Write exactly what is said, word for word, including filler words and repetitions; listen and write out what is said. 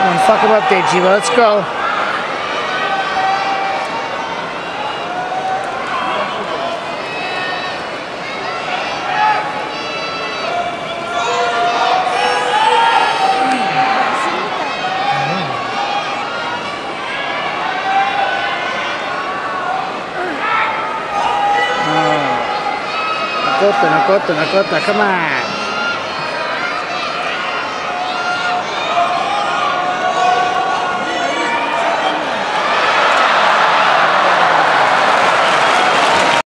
Come on, fuck him up there, Jiva. Let's go. Nakota, Nakota, Nakota, come on.